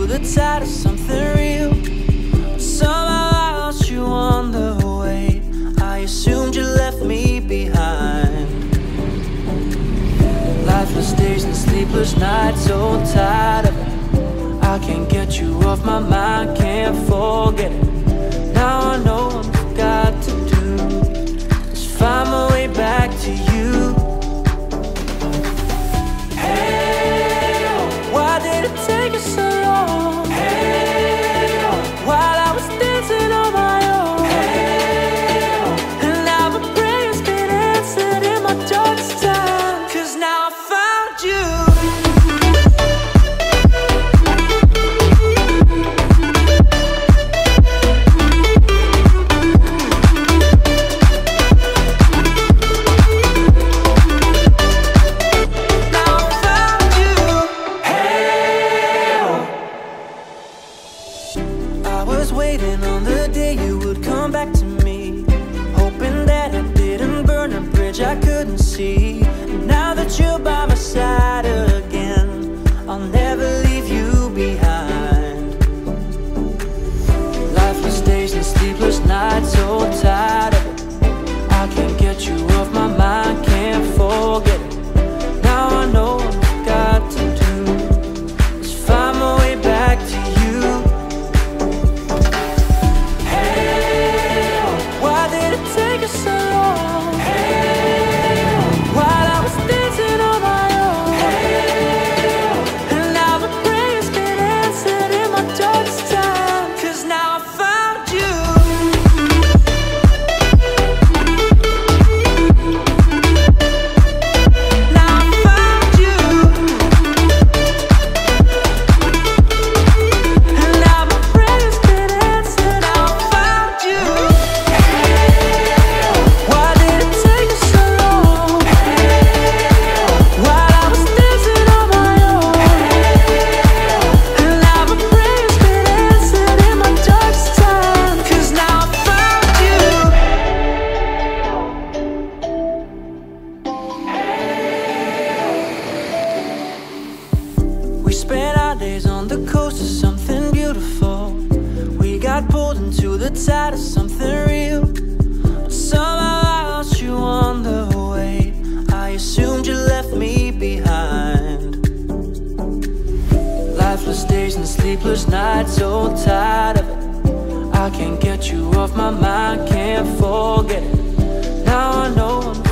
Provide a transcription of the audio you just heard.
to the tide of something real. Somehow I lost you on the way. I assumed you left me behind. Lifeless days and sleepless nights, so tired of it. I can't get you off my mind, can't forget it. Now I know what I've got to do is find my way back to you. Hey, why did it take us so long? Hey, while I was dancing on my own. Hey, and now my prayers been answered in my darkest time. 'Cause now I found you. Waiting on the day you would come back to me, hoping that I didn't burn a bridge I couldn't see. And now that you're by my side again, I'll never leave you behind. Lifeless days and sleepless nights, so tired of it. I can't get you off my mind, can't forget it. Now I know what I've got to do is find my way back to you. Take us so long. Hey, while I was dancing on my own. Hey, and now my prayers been answered in my darkest time. 'Cause now I found you. Now I found you. And now my prayers been answered. Now I found you. We spent our days on the coast of something beautiful. We got pulled into the tide of something real. But somehow I lost you on the way. I assumed you left me behind. Lifeless days and sleepless nights, so tired of it. I can't get you off my mind, can't forget it. Now I know I'm